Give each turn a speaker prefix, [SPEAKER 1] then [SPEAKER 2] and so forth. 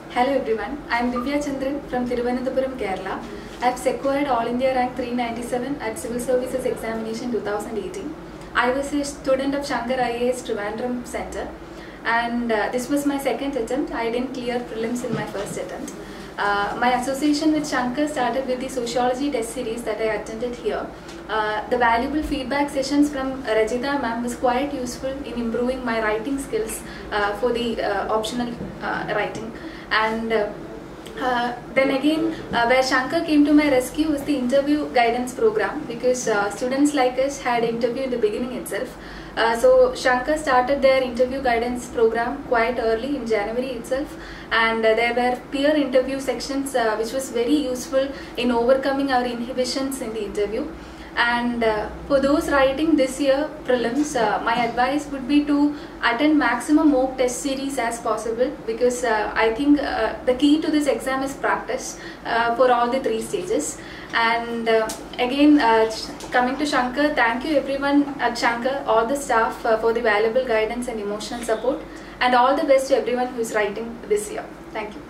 [SPEAKER 1] Hello everyone, I am Divya Chandran from Thiruvananthapuram, Kerala. I have secured All India Rank 397 at Civil Services Examination 2018. I was a student of Shankar IAS Trivandrum Center, and this was my second attempt. I didn't clear prelims in my first attempt. My association with Shankar started with the sociology test series that I attended here. The valuable feedback sessions from Rajita ma'am was quite useful in improving my writing skills for the optional writing. And then again, where Shankar came to my rescue was the interview guidance program, because students like us had interview in the beginning itself. So Shankar started their interview guidance program quite early in January itself, and there were peer interview sections which was very useful in overcoming our inhibitions in the interview. And for those writing this year prelims, my advice would be to attend maximum mock test series as possible, because I think the key to this exam is practice for all the three stages. And again, coming to Shankar, thank you everyone at Shankar, all the staff for the valuable guidance and emotional support, and all the best to everyone who is writing this year. Thank you.